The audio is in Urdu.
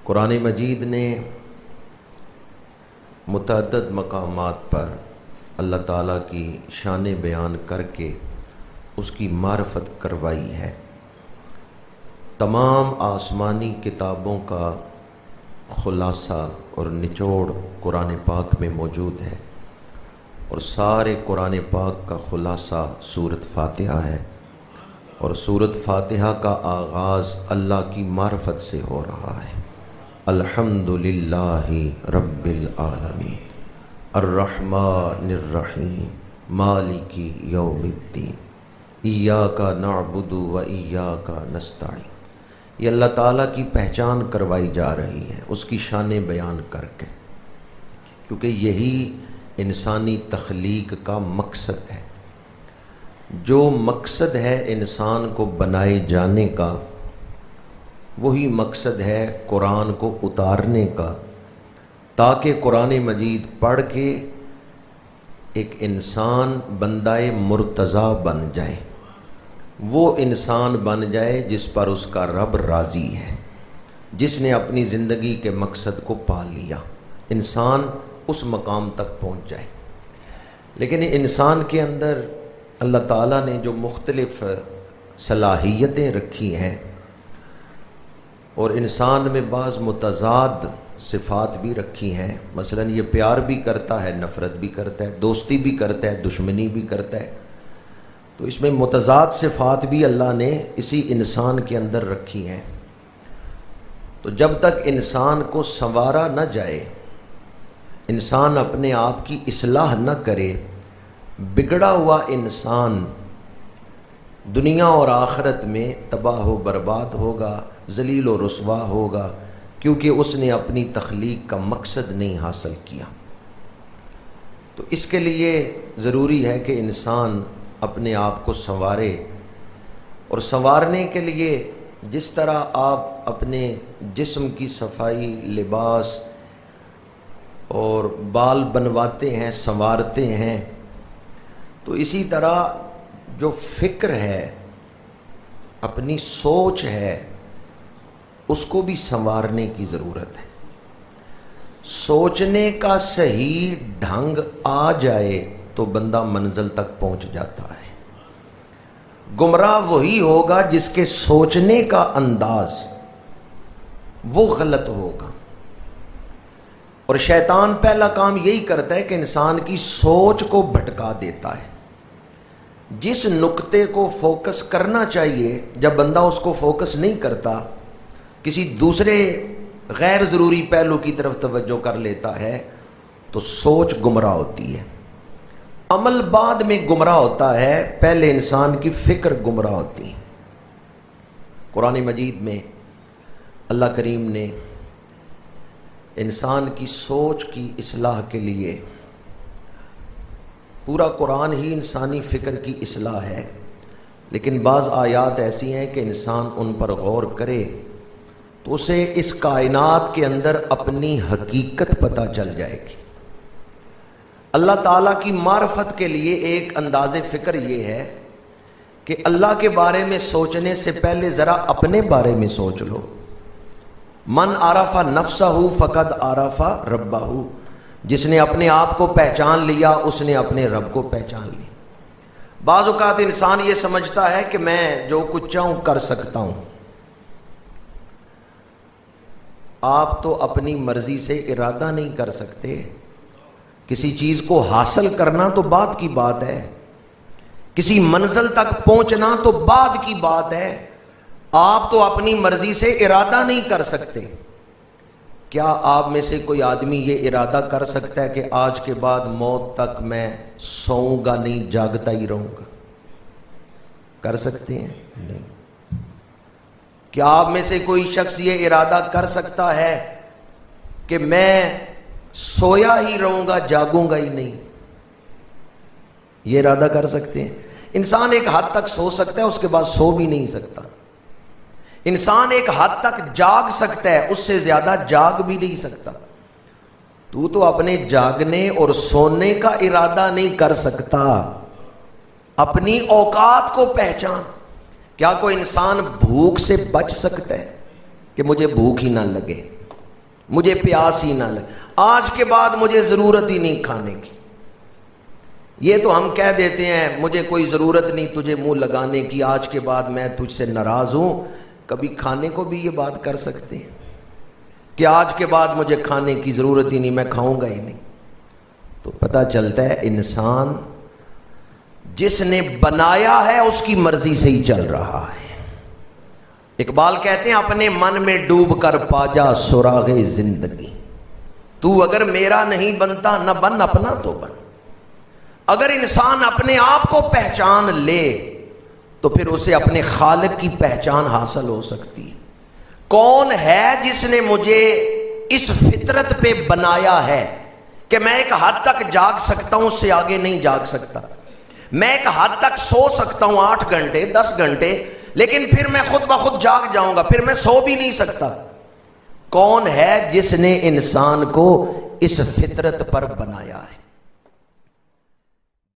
قرآن مجید نے متعدد مقامات پر اللہ تعالیٰ کی شان بیان کر کے اس کی معرفت کروائی ہے۔ تمام آسمانی کتابوں کا خلاصہ اور نچوڑ قرآن پاک میں موجود ہے، اور سارے قرآن پاک کا خلاصہ سورۃ فاتحہ ہے، اور سورۃ فاتحہ کا آغاز اللہ کی معرفت سے ہو رہا ہے۔ الحمدللہ رب العالمین الرحمن الرحیم مالک یوم الدین ایاک نعبد و ایاک نستعین۔ یہ اللہ تعالیٰ کی پہچان کروائی جا رہی ہے اس کی شان بیان کر کے، کیونکہ یہی انسانی تخلیق کا مقصد ہے۔ جو مقصد ہے انسان کو بنائے جانے کا، وہی مقصد ہے قرآن کو اتارنے کا، تاکہ قرآن مجید پڑھ کے ایک انسان بندہ مرتضیٰ بن جائے، وہ انسان بن جائے جس پر اس کا رب راضی ہے، جس نے اپنی زندگی کے مقصد کو پا لیا، انسان اس مقام تک پہنچ جائے۔ لیکن انسان کے اندر اللہ تعالیٰ نے جو مختلف صلاحیتیں رکھی ہیں، اور انسان میں بعض متضاد صفات بھی رکھی ہیں، مثلا یہ پیار بھی کرتا ہے، نفرت بھی کرتا ہے، دوستی بھی کرتا ہے، دشمنی بھی کرتا ہے، تو اس میں متضاد صفات بھی اللہ نے اسی انسان کے اندر رکھی ہیں۔ تو جب تک انسان کو سنوارا نہ جائے، انسان اپنے آپ کی اصلاح نہ کرے، بگڑا ہوا انسان دنیا اور آخرت میں تباہ و برباد ہوگا، ذلیل و رسوا ہوگا، کیونکہ اس نے اپنی تخلیق کا مقصد نہیں حاصل کیا۔ تو اس کے لیے ضروری ہے کہ انسان اپنے آپ کو سنوارے، اور سنوارنے کے لیے جس طرح آپ اپنے جسم کی صفائی، لباس اور بال بنواتے ہیں، سنوارتے ہیں، تو اسی طرح جو فکر ہے، اپنی سوچ ہے، اس کو بھی سنوارنے کی ضرورت ہے۔ سوچنے کا صحیح ڈھنگ آ جائے تو بندہ منزل تک پہنچ جاتا ہے۔ گمراہ وہی ہوگا جس کے سوچنے کا انداز وہ غلط ہوگا، اور شیطان پہلا کام یہی کرتا ہے کہ انسان کی سوچ کو بھٹکا دیتا ہے۔ جس نقطے کو فوکس کرنا چاہیے، جب بندہ اس کو فوکس نہیں کرتا، کسی دوسرے غیر ضروری پہلو کی طرف توجہ کر لیتا ہے، تو سوچ گمراہ ہوتی ہے۔ عمل بعد میں گمراہ ہوتا ہے، پہلے انسان کی فکر گمراہ ہوتی ہے۔ قرآن مجید میں اللہ کریم نے انسان کی سوچ کی اصلاح کے لیے، پورا قرآن ہی انسانی فکر کی اصلاح ہے، لیکن بعض آیات ایسی ہیں کہ انسان ان پر غور کرے تو اسے اس کائنات کے اندر اپنی حقیقت پتہ چل جائے گی۔ اللہ تعالیٰ کی معرفت کے لیے ایک انداز فکر یہ ہے کہ اللہ کے بارے میں سوچنے سے پہلے ذرا اپنے بارے میں سوچ لو۔ من عرف نفسہ فقد عرف ربہ، جس نے اپنے آپ کو پہچان لیا اس نے اپنے رب کو پہچان لیا۔ بعض اوقات انسان یہ سمجھتا ہے کہ میں جو کچھ چاہوں کر سکتا ہوں۔ آپ تو اپنی مرضی سے ارادہ نہیں کر سکتے، کسی چیز کو حاصل کرنا تو بعد کی بات ہے، کسی منزل تک پہنچنا تو بعد کی بات ہے۔ آپ تو اپنی مرضی سے ارادہ نہیں کر سکتے۔ کیا آپ میں سے کوئی آدمی یہ ارادہ کر سکتا ہے کہ آج کے بعد موت تک میں سوؤں گا نہیں، جاگتا ہی رہوں گا؟ کر سکتے ہیں؟ نہیں۔ کیا آپ میں سے کوئی شخص یہ ارادہ کر سکتا ہے کہ میں سویا ہی رہوں گا، جاگوں گا ہی نہیں؟ یہ ارادہ کر سکتے ہیں؟ انسان ایک حد تک سو سکتا ہے، اس کے بعد سو بھی نہیں سکتا۔ انسان ایک حد تک جاگ سکتا ہے، اس سے زیادہ جاگ بھی نہیں سکتا۔ تو اپنے جاگنے اور سونے کا ارادہ نہیں کر سکتا، اپنی اوقات کو پہچان۔ کیا کوئی انسان بھوک سے بچ سکتا ہے کہ مجھے بھوک ہی نہ لگے؟ مجھے پیاس ہی نہ لگے، آج کے بعد مجھے ضرورت ہی نہیں کھانے کی۔ یہ تو ہم کہہ دیتے ہیں مجھے کوئی ضرورت نہیں تجھے منہ لگانے کی، آج کے بعد میں تجھ سے ناراض ہوں۔ کبھی کھانے کو بھی یہ بات کر سکتے ہیں کہ آج کے بعد مجھے کھانے کی ضرورت ہی نہیں، میں کھاؤں گا ہی نہیں۔ تو پتہ چلتا ہے انسان جس نے بنایا ہے اس کی مرضی سے ہی چل رہا ہے۔ اقبال کہتے ہیں اپنے من میں ڈوب کر پا جا سراغ زندگی، تو اگر میرا نہیں بنتا نہ بن اپنا تو بن۔ اگر انسان اپنے آپ کو پہچان لے تو پھر اسے اپنے خالق کی پہچان حاصل ہو سکتی ہے۔ کون ہے جس نے مجھے اس فطرت پہ بنایا ہے کہ میں ایک حد تک جاگ سکتا ہوں، اس سے آگے نہیں جاگ سکتا، میں ایک حد تک سو سکتا ہوں 8 گھنٹے 10 گھنٹے، لیکن پھر میں خود بخود جاگ جاؤں گا، پھر میں سو بھی نہیں سکتا۔ کون ہے جس نے انسان کو اس فطرت پر بنایا ہے؟